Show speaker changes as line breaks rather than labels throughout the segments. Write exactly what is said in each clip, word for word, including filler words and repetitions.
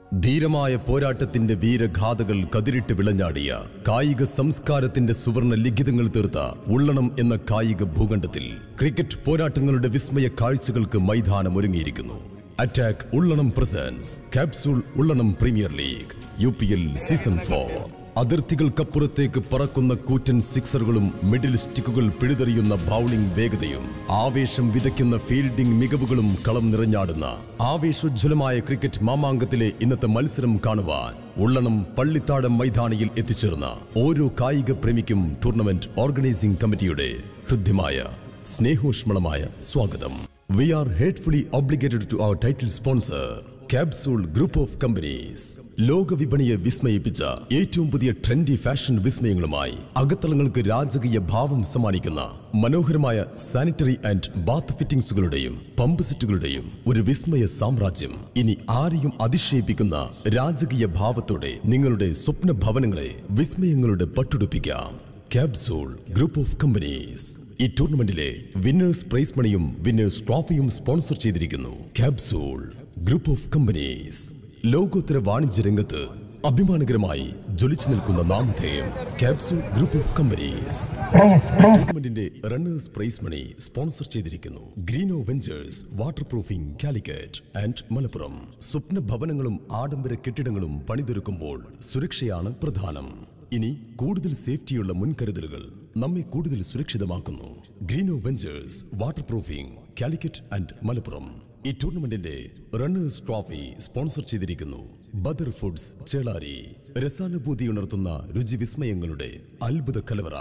ധീരമായ പോരാട്ടത്തിന്റെ വീരഗാഥകൾ കതിരിട്ട് വിളഞ്ഞാടിയ കായിക സംസ്കാരത്തിന്റെ സുവർണ ലിഖിതങ്ങൾ തീർത്ത ഉള്ളണം എന്ന കായിക ഭൂഖണ്ഡത്തിൽ ക്രിക്കറ്റ് പോരാട്ടങ്ങളുടെ വിസ്മയ കാഴ്ചകൾക്ക് മൈതാനം ഒരുങ്ങിയിരിക്കുന്നു. Attack Ullanam presents Capsule Ullanam Premier League U P L season four. അതിർത്തികൾക്കപ്പുറത്തേക്ക് പറക്കുന്ന കൂറ്റൻ സിക്സറുകളും മിഡിൽ സ്റ്റിക്കുകൾ പിഴുതെറിയുന്ന ബൗളിംഗ് വേഗതയും ആവേശം വിതയ്ക്കുന്ന ഫീൽഡിംഗ് മികവുകളും കളം നിറഞ്ഞാടുന്ന ആവേശോജ്വലമായ ക്രിക്കറ്റ് മാമാങ്കത്തിലെ ഇന്നത്തെ മത്സരം കാണുവാൻ ഉള്ളണം പള്ളിത്താടം മൈതാനിയിൽ എത്തിച്ചേർന്ന ഓരോ കായിക പ്രേമിക്കും ടൂർണമെന്റ് ഓർഗനൈസിംഗ് കമ്മിറ്റിയുടെ ഹൃദ്യമായ സ്നേഹോഷ്മളമായ സ്വാഗതം. We are hatefully obligated to our title sponsor, Capsule Group of Companies. ലോക വിപണിയെ വിസ്മയിപ്പിച്ച ഏറ്റവും പുതിയ ട്രെൻഡി ഫാഷൻ വിസ്മയങ്ങളുമായി അകത്തളങ്ങൾക്ക് രാജകീയ ഭാവം സമ്മാനിക്കുന്ന മനോഹരമായ സാനിറ്ററി ആൻഡ് ബാത്ത് ഫിറ്റിംഗ്സുകളുടെയും പമ്പ് സെറ്റുകളുടെയും ഒരു വിസ്മയ സാമ്രാജ്യം. ഇനി ആരെയും അതിശയിപ്പിക്കുന്ന രാജകീയ ഭാവത്തോടെ നിങ്ങളുടെ സ്വപ്ന ഭവനങ്ങളെ വിസ്മയങ്ങളുടെ പട്ടുടുപ്പിക്കാം. ക്യാപ്സൂൾ ഗ്രൂപ്പ് ഓഫ് കമ്പനീസ് ഈ ടൂർണമെന്റിലെ വിന്നേഴ്സ് പ്രൈസ് മണിയും വിന്നേഴ്സ് ട്രോഫിയും സ്പോൺസർ ചെയ്തിരിക്കുന്നു. Capsule Group of Companies. ലോകോത്തര വാണിജ്യ രംഗത്ത് അഭിമാനകരമായി ജ്വലിച്ചു നിൽക്കുന്ന നാമധേയം ക്യാപ്സൂൾ ഗ്രൂപ്പ് ഓഫ് കമ്പനീസ്. ടൂർണമെന്റിന്റെ റണ്ണേഴ്സ് പ്രൈസ് മണി സ്പോൺസർ ചെയ്തിരിക്കുന്നു Greeno Ventures, water proofing Calicut and Malappuram. സ്വപ്ന ഭവനങ്ങളും ആഡംബര കെട്ടിടങ്ങളും പണിതൊരുക്കുമ്പോൾ സുരക്ഷയാണ് പ്രധാനം. ഇനി കൂടുതൽ സേഫ്റ്റിയുള്ള മുൻകരുതലുകൾ നമ്മെ കൂടുതൽ സുരക്ഷിതമാക്കുന്നു. Greeno Ventures, water proofing Calicut and Malappuram. ഈ ടൂർണമെന്റിന്റെ റണ്ണേഴ്സ് ട്രോഫി സ്പോൺസർ ചെയ്തിരിക്കുന്നു ബദർ ഫുഡ്സ് ചേളാരി. രസാനുഭൂതി ഉണർത്തുന്ന രുചി വിസ്മയങ്ങളുടെ അത്ഭുത കലവറ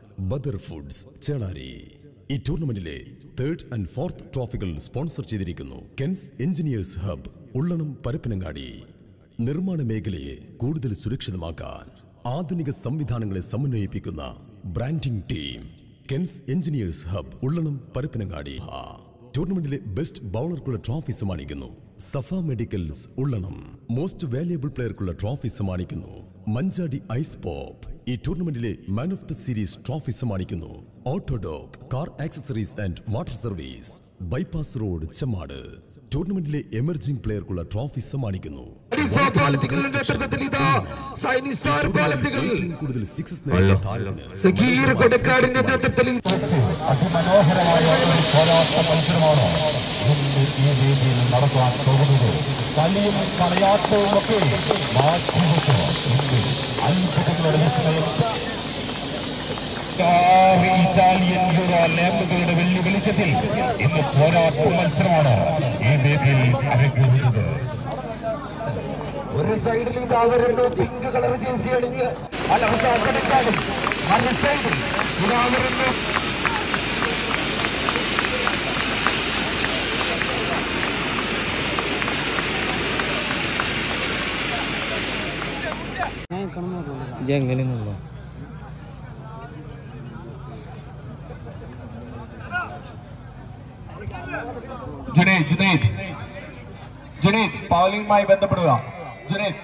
ബദർ ഫുഡ്സ് ചേളാരി. ഈ ടൂർണമെന്റിലെ തേർഡ് ആൻഡ് ഫോർത്ത് ട്രോഫികൾ സ്പോൺസർ ചെയ്തിരിക്കുന്നു Kens Engineers Hub Ullanam Parappanangadi. നിർമ്മാണ മേഖലയെ കൂടുതൽ സുരക്ഷിതമാക്കാൻ ആധുനിക സംവിധാനങ്ങളെ സമന്വയിപ്പിക്കുന്ന branding team Kens Engineers Hub Ullanam Parappanangadi. ടൂർണമെന്റിലെ ബെസ്റ്റ് ബൗളർക്കുള്ള ട്രോഫി സമ്മാനിക്കുന്നു Safa medicals Ullanam. Most valuable പ്ലെയർക്കുള്ള ട്രോഫി സമ്മാനിക്കുന്നു മഞ്ചാടി ഐസ് പോപ്പ്. ഈ ടൂർണമെന്റിലെ man of the series trophy സമ്മാനിക്കുന്നു Autodoc car accessories and water service bypass road Chemmad. ടൂർണമെന്റിലെ എമർജിംഗ് പ്ലെയർക്കുള്ള ട്രോഫി സമ്മാനിക്കുന്നു കൂടുതൽ സിക്സസ് നേടുന്ന താരത്തിന്
നടത്താൻ പോകുന്നത്. കളിയും കളയാട്ടവുമൊക്കെ അത്ഭുതങ്ങളുടെ ഇറ്റാലിയൻ യുവ ലാമ്പുകളുടെ വെള്ളി വെളിച്ചത്തിൽ ഇന്ന് പോരാട്ട മത്സരമാണ് ഈ വേദിയിൽ അരങ്ങേറുന്നത്. ഒരു സൈഡിൽ ഇതാ വരുന്നു പിങ്ക് കളർ ജേഴ്സി അണിഞ്ഞ് അലഹസാനും, മറു സൈഡിൽ ഇതാ വരുന്നു
ജംഗലിൽ
ജുനൈദ് ജുനൈദ് ജുനൈദ് പൗലിംഗുമായി ബന്ധപ്പെടുക. ജുനൈദ്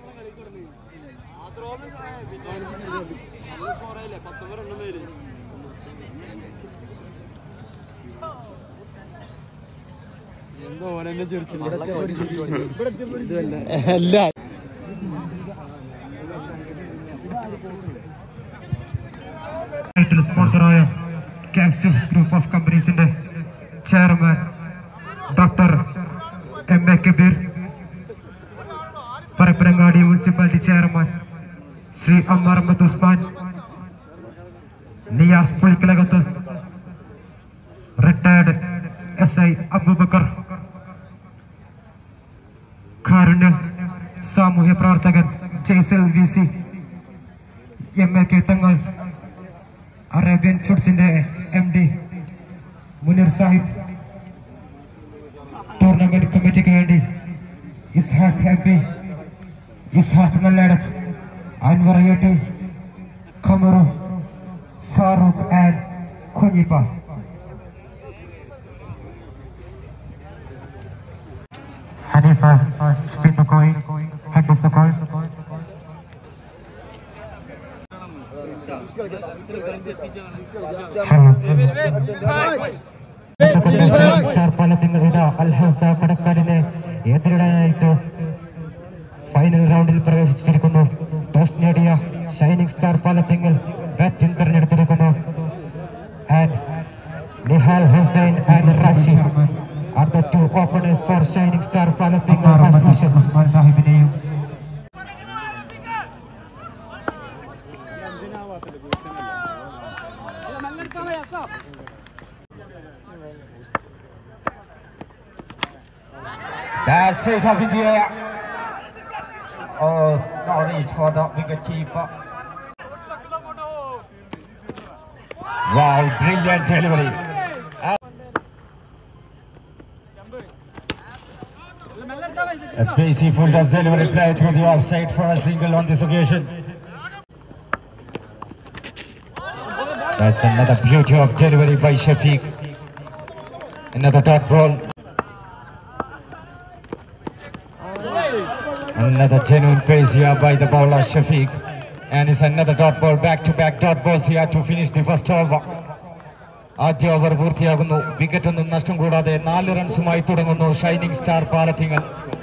സ്പോൺസറായ ക്യാപ്സൂൾ ഗ്രൂപ്പ് ഓഫ് കമ്പനീസിന്റെ chairman doctor M A Kabir, Parappanangadi municipality chairman Shri Ammar Ahmed Usman, Niyas Pulikkalakath, retired S I Abubakar, കാരുണ്യ സാമൂഹ്യ പ്രവർത്തകൻ Jaisal V C, M A K Thangal, Arabian ഫുഡ്സിന്റെ M D Muneer Sahib, tournament കമ്മിറ്റിക്ക് വേണ്ടി ഇസ്ഹാഖ് എം പി, ഇസ്ഹാഖ് മല്ലാടത്ത്, അൻവർ യേട്ടി, Qamaru, Farooq and Kunhippa. Hanifa spin the coin, head of the coin. Star പാലത്തിങ്ങളുടെ Al Hazza കടക്കാടിനെ എതിരിടാനായിട്ട് final റൗണ്ടിൽ പ്രവേശിച്ചിരിക്കുന്നു. ടോസ് നേടിയ ഷൈനിങ് സ്റ്റാർ പാലത്തിങ്കൽ ബാറ്റിംഗ് തെരഞ്ഞെടുത്തിരിക്കുന്നു. And Nihal Hussain and Rashid are the two openers for Shining Star Palathingal as usual. Usman Sahibineyum that's straight up in the air. Oh, no reach for the wicket keeper. Wow, brilliant delivery. A pacey full toss delivery played to the offside for a single on this occasion. That's another beauty of delivery by Shafiq. Another dot ball. Another genuine pace here by the bowler Shafiq. And it's another dot ball, back-to-back dot balls here to finish the first over. ആദ്യ over പൂർത്തിയാകുന്നു. വിക്കറ്റൊന്നും നഷ്ടം കൂടാതെ നാല് റൺസുമായി തുടങ്ങുന്നു shining star Palathingal.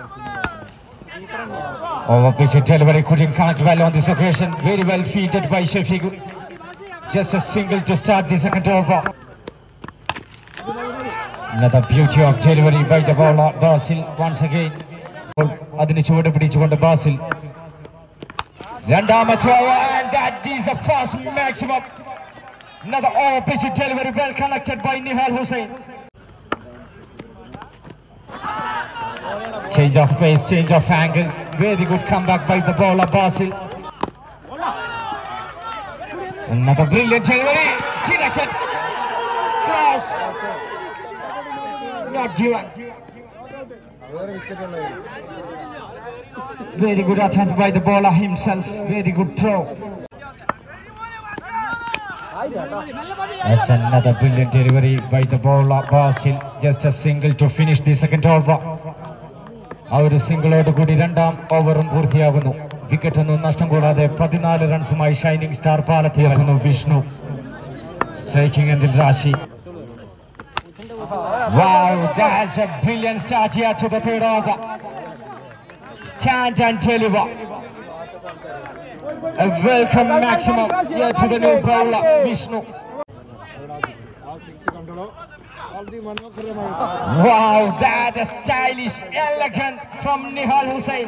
Over pitch delivery couldn't connect well on this occasion. Very well fielded by Shafiq. Just a single to start the second over. Another beauty of delivery by the bowler Basil once again. അതിന് ചുവട് പിടിച്ചുകൊണ്ട് ബാസിൽ രണ്ടാമത്തെ over, and that is the first maximum. Another over pitch delivery well connected by Nihal Hussain. Change of pace, change of angle. Very good comeback by the bowler Basil. Another brilliant delivery. Directed. Cross. Not given. Very good attempt by the bowler himself. Very good throw. That's another brilliant delivery by the bowler Basil. Just a single to finish the second over. ആ ഒരു സിംഗിളോട് കൂടി രണ്ടാം ഓവറും പൂർത്തിയാകുന്നു. Wicket ഒന്നും നഷ്ടം കൂടാതെ പതിനാല് റൺസുമായി ഷൈനിങ് സ്റ്റാർ പാലത്തിറങ്ങുന്നു വിഷ്ണു. സ്ട്രൈക്കിംഗ് എൻഡിൽ Rashi. Wow, that's a brilliant start here to the third over. Stand and deliver. A welcome maximum here to the new bowler Vishnu. Wow, that is stylish, elegant from Nihal Hussain.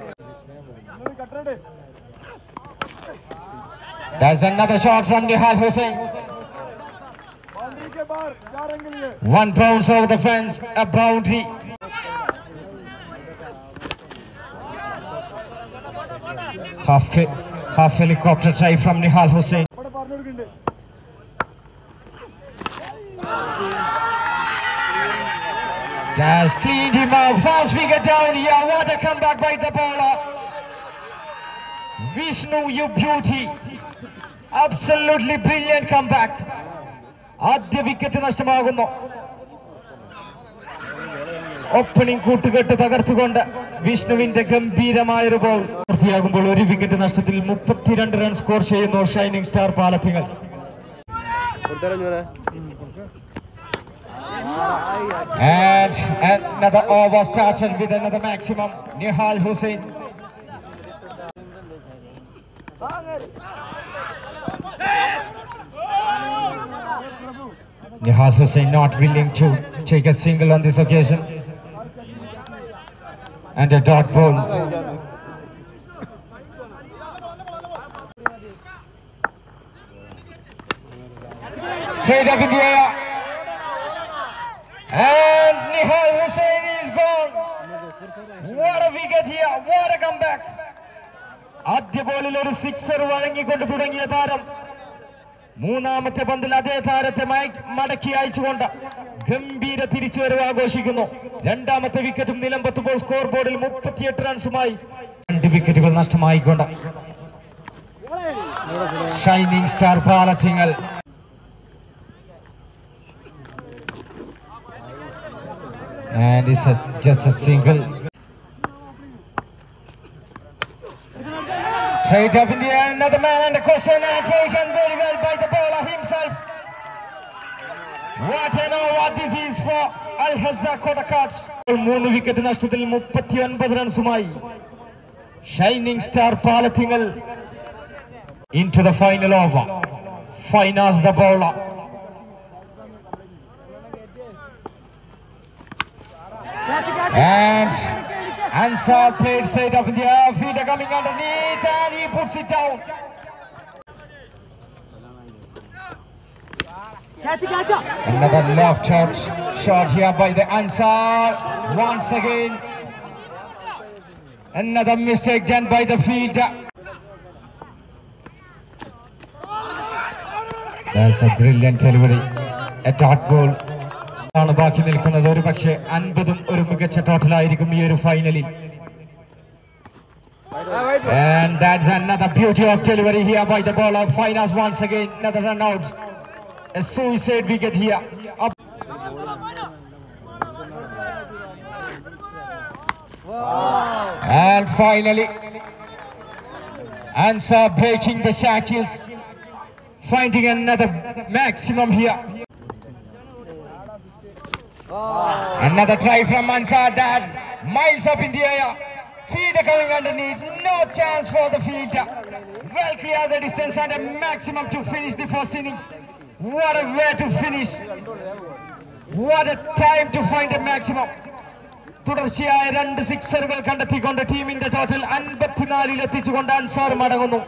There's another shot from Nihal Hussain. One bounce over the fence, a boundary. Half, half helicopter try from Nihal Hussain. That's cleaned him out. Fast wicket down here. What a comeback by the bowler. Vishnu, you beauty. Absolutely brilliant comeback. ആദ്യ wicket നഷ്ടമാകുന്നു. Opening കൂട്ടുകെട്ട് തകർത്തുകൊണ്ട് വിഷ്ണുവിന്റെ ഗംഭീരമായൊരു ball പൂർത്തിയാകുമ്പോൾ ഒരു wicket നഷ്ടത്തിൽ മുപ്പത്തിരണ്ട് run score ചെയ്യുന്നു shining star Palathingal. And another over started with another maximum. Nihal Hussain. Nihal Hussain not willing to take a single on this occasion. And a dot ball. Straight up in the air. And Nihal Hussain is gone. What a wicket here. What a comeback. ആദ്യ ബോളിൽ ഒരു sixer വഴങ്ങിക്കൊണ്ട് തുടങ്ങിയ താരം മൂന്നാമത്തെ പന്തിൽ അതേ താരത്തെ മടക്കി അയച്ചുകൊണ്ട് ഗംഭീര തിരിച്ചുവരവ് ആഘോഷിക്കുന്നു. രണ്ടാമത്തെ വിക്കറ്റും നിലംപത്തുമ്പോൾ സ്കോർ ബോർഡിൽ മുപ്പത്തിയെട്ട് റൺസുമായി രണ്ട് വിക്കറ്റുകൾ നഷ്ടമായിക്കൊണ്ട് shining star Palathingal. And it's a, just a single. Straight up in the air, another man under question and taken very well by the bowler himself. What an over this is for Al Hazza Kodakat. മൂന്ന് വിക്കറ്റ് നഷ്ടത്തിൽ മുപ്പത്തിയൊൻപത് റൺസുമായി Shining Star Palathingal into the final over. Finals the bowler. And Ansar played straight up in the air. Fielder coming underneath and he puts it down. Another left touch shot here by the Ansar. Once again, another mistake done by the fielder. That's a brilliant delivery. A dot ball. ബാക്കി നിൽക്കുന്നത് ഒരു പക്ഷേ അൻപതും ഒരു മികച്ച ടോട്ടലായിരിക്കും ഈ ഒരു ഫൈനലിൽ. And that's another beauty of delivery here by the bowler. Finals once again, another run out. A suicide wicket here. Up. And finally, Ansar breaking the shackles, finding another maximum here. Another try from Ansar, that miles up in the air. Fielder coming underneath, no chance for the fielder. Well clear the distance and a maximum to finish the first innings. What a way to finish. What a time to find a maximum. തുടർച്ചയായ രണ്ട് സിക്സറുകൾ കണ്ടെത്തിക്കൊണ്ട് ടീമിന്റെ total അൻപത്തിനാലിൽ എത്തിച്ചുകൊണ്ട് Ansar മടങ്ങുന്നു.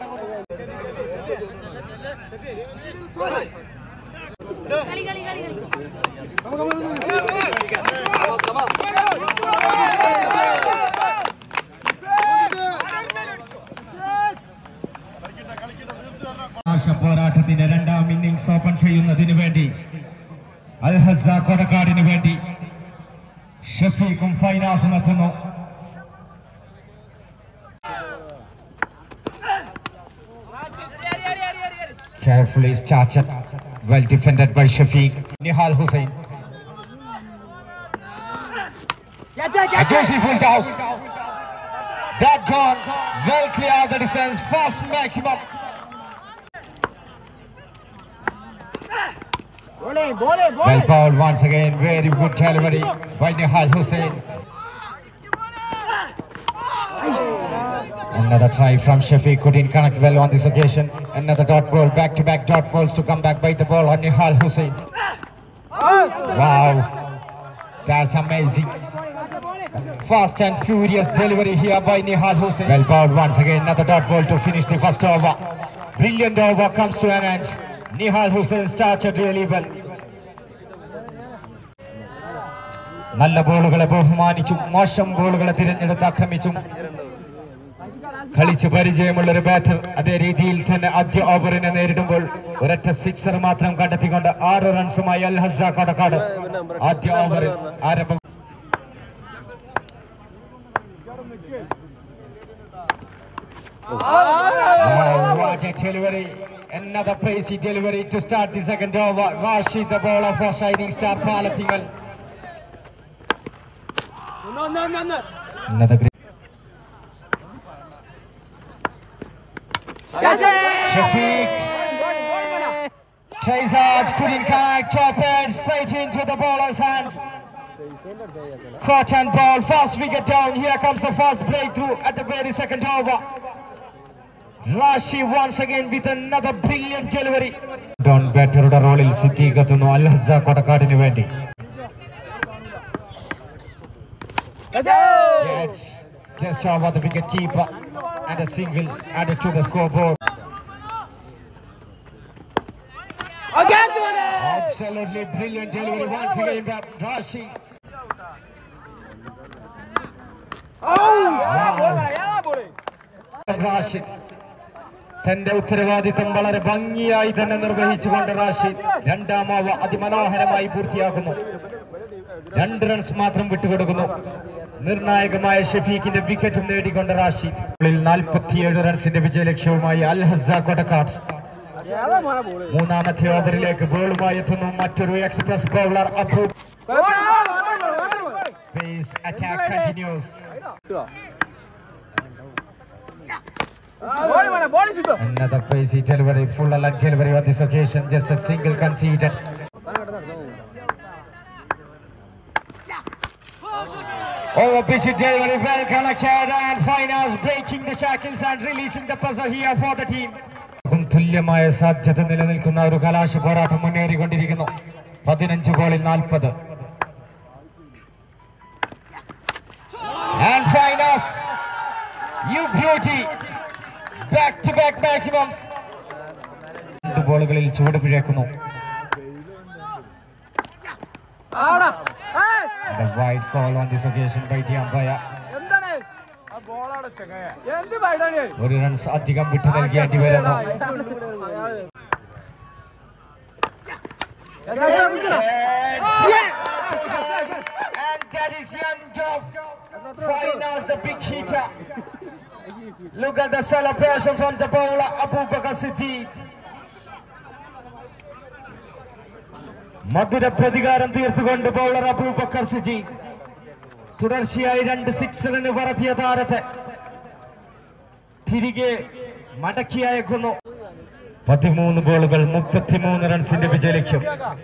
പോരാട്ടത്തിന്റെ രണ്ടാം innings open ചെയ്യുന്നതിന് വേണ്ടി അൽ Hazza കൊടക്കാടിന് വേണ്ടി ഷഫീഖും ഫൈനാസും എത്തുന്നു. Carefully started, well defended by Shafiq. Nihal Hussain. A juicy full toss. That gone, well clear the distance, fast maximum. Well bowled once again, very good delivery by Nihal Hussain. Another try from Shafiq, couldn't connect well on this occasion. Another dot ball, back-to-back dot balls to come back by the ball on Nihal Hussain. Wow, that's amazing. Fast and furious delivery here by Nihal Hussain. Well bowled once again, another dot ball to finish the first over. Brilliant over comes to an end. Nihal Hussain started really well. നല്ല ബോളുകളെ ബഹുമാനിച്ചും മോശം ബോളുകളെ തിരഞ്ഞെടുത്ത് ആക്രമിച്ചും കളിച്ച് പരിചയമുള്ള ഒരു batter അതേ രീതിയിൽ തന്നെ ആദ്യ ഓവറിനെ നേരിടുമ്പോൾ ഒരൊറ്റ സിക്സർ മാത്രം കണ്ടെത്തിക്കൊണ്ട് ആറ് റൺസുമായി അൽ ഹസ്സ കൊടക്കാട് ആദ്യ ഓവറിൽ ആരംഭം. What a delivery, another crazy delivery to start the second over. Rashid, the bowler for Shining Star Palathingal. No, no, no, no. Another great. Shafiq tries hard, couldn't connect, top head straight into the bowler's hands. Caught and ball, fast wicket down. Here comes the fast breakthrough at the very second over. Rashid once again with another brilliant delivery. Don batterude rollil Siddiq എത്തുന്നു അൽ Hazza കൊടക്കാടിന് വേണ്ടി. Yes, just over the wicket keeper and a single added to the scoreboard. Again to it! Absolutely brilliant delivery once again by Rashid. Oh! Wow. Rashid തന്റെ ഉത്തരവാദിത്തം വളരെ ഭംഗിയായി തന്നെ നിർവഹിച്ചുകൊണ്ട് റാഷിദ് രണ്ടാം over അതിമനോഹരമായി പൂർത്തിയാക്കുന്നു. രണ്ട് റൺസ് മാത്രം വിട്ടുകൊടുക്കുന്നു. നിർണായകമായ ഷഫീഖിന്റെ വിക്കറ്റും നേടിക്കൊണ്ട് റാഷിദ് നാൽപ്പത്തിയേഴ് റൺസിന്റെ വിജയലക്ഷ്യവുമായി അൽ ഹസ്സ കൊടക്കാട് മൂന്നാമത്തെ ഓവറിലേക്ക് ബോളുമായി എത്തുന്നു മറ്റൊരു express bowler Abu. Pace attack continues. Another crazy delivery, full alert delivery on this occasion, just a single conceded. Over pitch delivery, well connected, and Finance breaking the shackles and releasing the pressure here for the team. തുല്യമായ സാധ്യത നിലനിൽക്കുന്ന ഒരു കലാശ പോരാട്ടം മുന്നേറിക്കൊണ്ടിരിക്കുന്നു. പതിനഞ്ച് ഗോളിൽ നാൽപ്പത്. And Finance, you beauty, back to back maximums. രണ്ട് ബോളുകളിൽ ചുവട് പിഴക്കുന്നു. The white call on this occasion by the umpire. ഒരു റൺസ് അധികം വിട്ടു നൽകേണ്ടി വരുന്നു. And that is young Job. Finance, the big hitter. Look at the celebration from the bowler Abu Bakar Siddiq. മധുര പ്രതികാരം തീർത്തുകൊണ്ട് ബൗളർ അബൂബക്കർ സിദ്ദീഖ് തുടർച്ചയായി രണ്ട് സിക്സറിന് പറത്തിയ താരത്തെ തിരികെ മടക്കി അയക്കുന്നു. പതിമൂന്ന് ബോളുകൾ മുപ്പത്തിമൂന്ന് റൺസിന്റെ വിജയലക്ഷ്യം.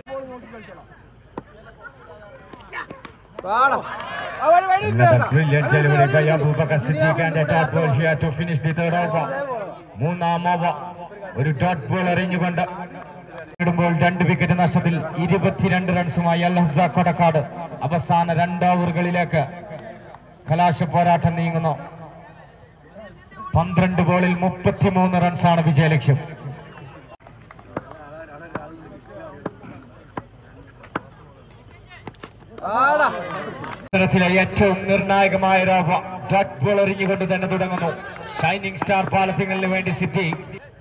Brilliant delivery by Abu Bakar Siddiq and a dot ball here to finish the third over. മൂന്നാം ഓവർ ഒരു ഡോട്ട് ബോൾ എറിഞ്ഞുകൊണ്ട് ഇടുമ്പോൾ രണ്ട് വിക്കറ്റ് നഷ്ടത്തിൽ ഇരുപത്തിരണ്ട് റൺസുമായി അൽ ഹസ്സ കൊടക്കാട് അവസാന രണ്ട് ഓവറുകളിലേക്ക് കലാശ പോരാട്ടം നീങ്ങുന്നു. പന്ത്രണ്ട് ബോളിൽ മുപ്പത്തിമൂന്ന് റൺസാണ് വിജയലക്ഷ്യം. ത്തിലെ ഏറ്റവും നിർണായകമായ ഒരു ഓവർ ഡോട്ട് ബോൾ എറിഞ്ഞുകൊണ്ട് തന്നെ തുടങ്ങുന്നു. ഷൈനിങ് സ്റ്റാർ പാലത്തിങ്ങളിന് വേണ്ടി Siddique.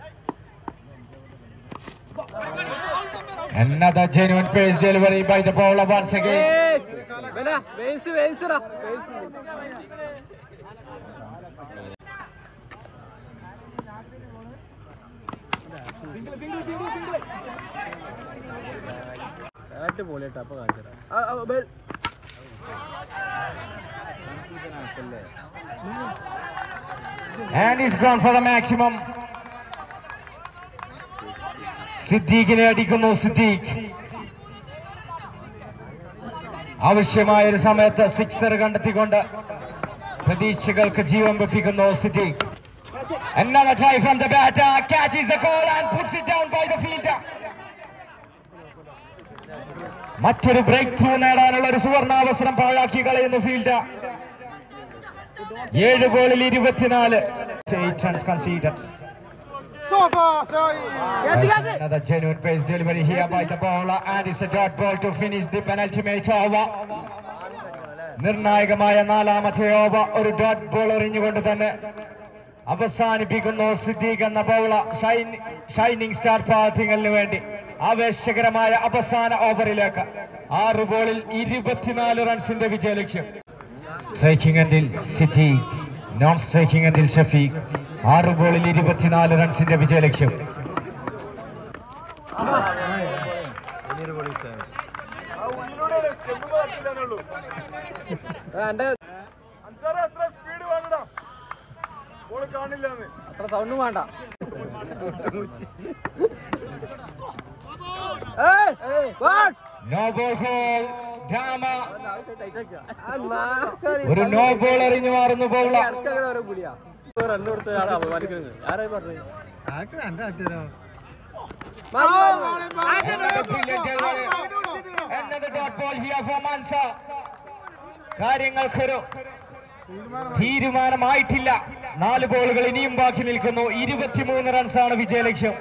Another genuine pace delivery by the bowler once again. And he's gone for the maximum. സിദ്ദീഖിനെ അടിക്കുന്നു. സിദ്ദീഖ് ആവശ്യമായ ഒരു സമയത്ത് സിക്സർ കണ്ടെത്തിക്കൊണ്ട് പ്രതീക്ഷകൾക്ക് ജീവൻ വെപ്പിക്കുന്നു Siddique. Another try from the batter, catches the ball and puts it down by the fielder. മറ്റൊരു break through നേടാനുള്ള ഒരു സുവർണാവസരം പാഴാക്കി കളയുന്നു ഫീൽഡർ. ഏഴ് ബോളിൽ ഇരുപത്തിനാല്. eight runs conceded.
So far, so
another genuine pace delivery here by the bowler, and it's a dot ball to finish the penultimate over. നിർണായകമായ നാലാമത്തെ ഓവർ ഒരു ഡോട്ട് ബോൾ എറിഞ്ഞുകൊണ്ട് തന്നെ അവസാനിപ്പിക്കുന്നു സിദ്ദീഖ് എന്ന ബൗളർ ഷൈനിങ് സ്റ്റാർ പാത്തിങ്ങലിന് വേണ്ടി ആവേശകരമായ അവസാന ഓവറിലേക്ക്. ആറ് ബോളിൽ ഇരുപത്തിനാല് റൺസിന്റെ വിജയലക്ഷ്യം. സ്ട്രൈക്കിംഗ് എൻഡിൽ സിദ്ദീഖ്, നോൺ സ്ട്രൈക്കിംഗ് എൻഡിൽ ഷഫീഖ്. ആറ് ബോളിൽ ഇരുപത്തിനാല് റൺസിന്റെ വിജയലക്ഷ്യം.
അത്ര സൗണ്ടും വേണ്ട.
നോ ബോൾ ഹോൾ ഡാമ. ഒരു നോ ബോൾ എറിഞ്ഞു മാറുന്നു ബൗളർ. കാര്യങ്ങൾക്കൊരു തീരുമാനമായിട്ടില്ല. നാല് ബോളുകൾ ഇനിയും ബാക്കി നിൽക്കുന്നു. ഇരുപത്തിമൂന്ന് റൺസാണ് വിജയലക്ഷ്യം.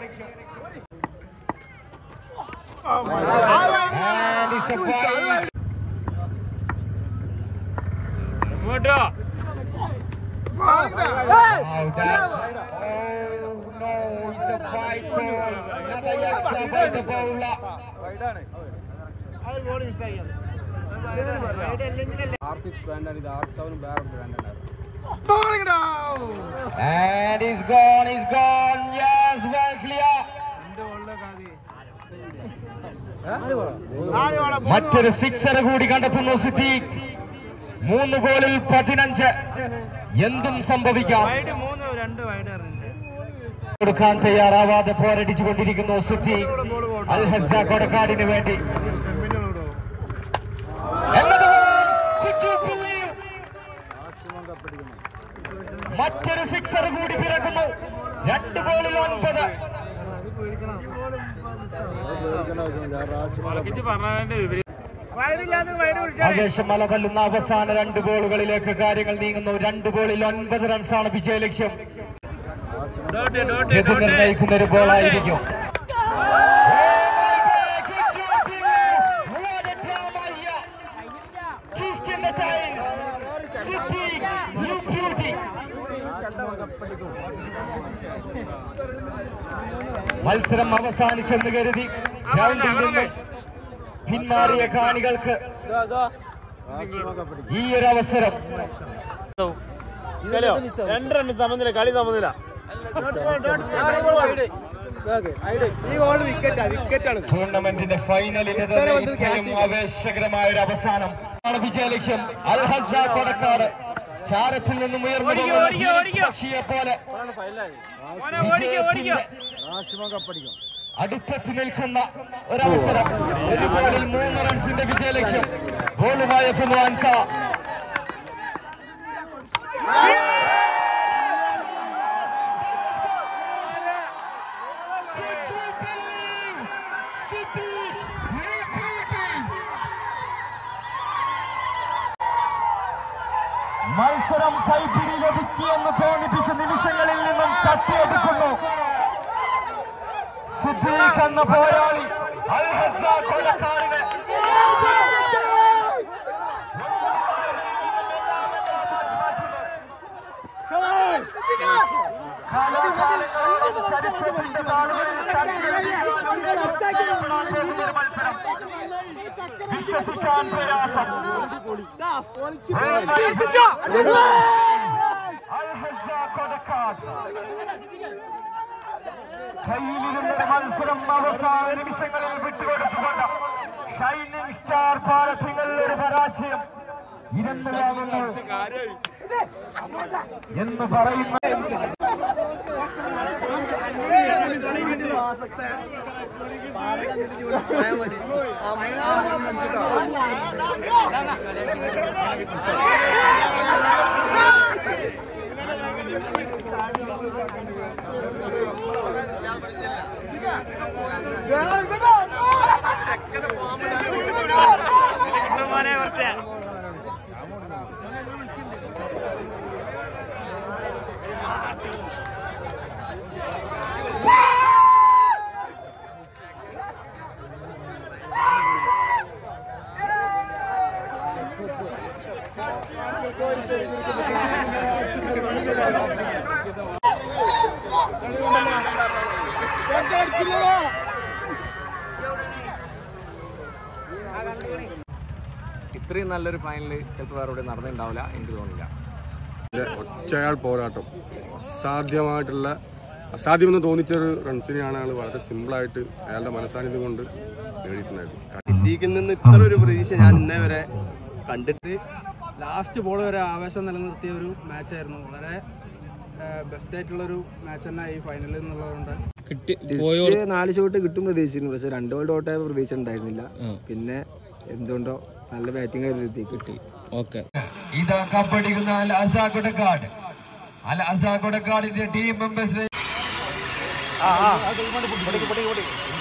And he's gone, he's gone. Yes, well clear. മറ്റൊരു സിക്സർ കൂടി കണ്ടെത്തുന്നു സിദ്ദീഖ്. മൂന്ന് ബോളിൽ പതിനഞ്ച്. എന്തും സംഭവിക്കാം. കൊടുക്കാൻ തയ്യാറാവാതെ പോരടിച്ചുകൊണ്ടിരിക്കുന്നു സിദ്ദീഖ് അൽ ഹസ്സ കൊടക്കാടിന് വേണ്ടി. മറ്റൊരു സിക്സർ കൂടി പിറക്കുന്നു. രണ്ട് ബോളിൽ ഒൻപത്. ആവേശം മല തല്ലുന്ന അവസാന രണ്ട് ബോളുകളിലേക്ക് കാര്യങ്ങൾ നീങ്ങുന്നു. രണ്ട് ബോളിൽ ഒൻപത് റൺസാണ് വിജയ ലക്ഷ്യം. ഇത് നിർണയിക്കുന്ന ഒരു ബോളായിരിക്കും. മത്സരം അവസാനിച്ചെന്ന് കരുതി ഗ്രൗണ്ടിൽ നിന്നും പിന്മാറിയ കാണികൾക്ക് ഈ ഒരു അവസരം.
രണ്ട് റൺ സമനില, കളി സമനില.
ടൂർണമെന്റിന്റെ ഫൈനലിന് ഇത്രയും ആവേശകരമായ ഒരു അവസാനം ആണ് വിജയ ലക്ഷ്യം. അൽ ഹസ്സ കൊടക്കാട് ചാരത്തിൽ നിന്നും ഉയർന്നു പക്ഷിയെ പോലെ അടുത്തെത്തി നിൽക്കുന്ന ഒരവസരം. ഒരു ബോളിൽ മൂന്ന് റൺസിന്റെ വിജയ ലക്ഷ്യം. ബോളുമായി എത്തുന്നു അൻസ. മത്സരം കൈപ്പിടിയിലൊതുക്കിയെന്ന് തോന്നിപ്പിച്ച നിമിഷങ്ങളിൽ നിന്നും തട്ടിയെടുക്കുന്നു സിദ്ദീഖ് എന്ന പോരാളി അൽ ഹസ്സ കൊടക്കാടിനെ. മത്സരം വിശ്വസിക്കാൻ പ്രയാസം. അൽ ഹസ്സ കൊടക്കാട് കയ്യിലിരുന്നൊരു മത്സരം അവസാന നിമിഷങ്ങളിൽ വിട്ടുകൊടുത്തുകൊണ്ട് ഷൈനിങ് സ്റ്റാർ പാലത്തിങ്ങളിൽ ഒരു പരാജയം ഇരന്നു കാണുന്നു എന്ന് പറയുന്ന
ഇത്രയും നല്ലൊരു ഫൈനല് ചിലപ്പോൾ വേറെ ഇവിടെ നടന്നിട്ടുണ്ടാവില്ല, എനിക്ക് തോന്നുന്നില്ല.
ഒറ്റയാൾ പോരാട്ടം അസാധ്യമായിട്ടുള്ള അസാധ്യമെന്ന് തോന്നിച്ചൊരു റൺസിനെയാണ് അയാൾ വളരെ സിമ്പിളായിട്ട് അയാളുടെ മനസാന്നിധ്യം കൊണ്ട് നേടിയിട്ടുണ്ടായിരുന്നു.
സിദ്ദീഖിൽ നിന്ന് ഇത്ര ഒരു പ്രതീക്ഷ ഞാൻ ഇന്നേ വരെ കണ്ടിട്ട്.
ലാസ്റ്റ് ബോൾ വരെ ആവേശം നിലനിർത്തിയ ഒരു മാച്ചായിരുന്നു. വളരെ ബെസ്റ്റ് ആയിട്ടുള്ളൊരു മാച്ച് തന്നെ ഈ ഫൈനലിൽ എന്നുള്ളതുകൊണ്ട്
നാല് ഷോട്ട് കിട്ടും പ്രതീക്ഷിച്ചിരുന്നു. പക്ഷെ രണ്ട് ബോൾ ഔട്ടായ പ്രതീക്ഷ ഉണ്ടായിരുന്നില്ല. പിന്നെ എന്തുകൊണ്ടോ നല്ല ബാറ്റിംഗ് കിട്ടി.
ഓക്കെ,
ഇതാ കപ്പടിക്കുന്ന അൽ ഹസ്സ കൊടക്കാട്. അൽ ഹസ്സ കൊടക്കാടിന്റെ ടീം മെമ്പേഴ്സ്